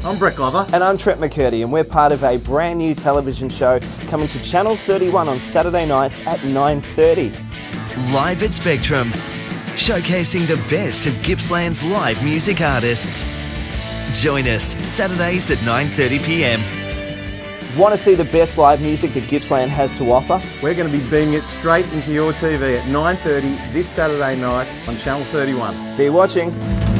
I'm Brett Glover. And I'm Trent McCurdy, and we're part of a brand new television show coming to Channel 31 on Saturday nights at 9:30. Live at Spectrum, showcasing the best of Gippsland's live music artists. Join us Saturdays at 9:30 p.m. Want to see the best live music that Gippsland has to offer? We're going to be beaming it straight into your TV at 9:30 this Saturday night on Channel 31. Be watching.